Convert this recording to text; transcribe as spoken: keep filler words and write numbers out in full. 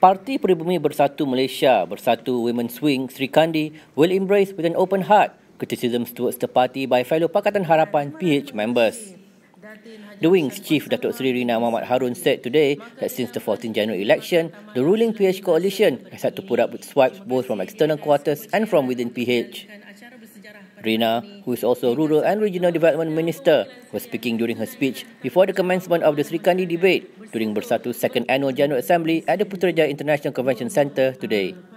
Parti Pribumi Bersatu Malaysia, Bersatu Women's Wing, Srikandi will embrace with an open heart criticisms towards the party by fellow Pakatan Harapan P H members. The Wing's Chief Datuk Seri Rina Harun said today that since the fourteenth January election, the ruling P H coalition has had to put up with swipes both from external quarters and from within P H. Rina, who is also Rural and Regional Development Minister, was speaking during her speech before the commencement of the Srikandi debate during Bersatu's second annual General Assembly at the Putrajaya International Convention Centre today.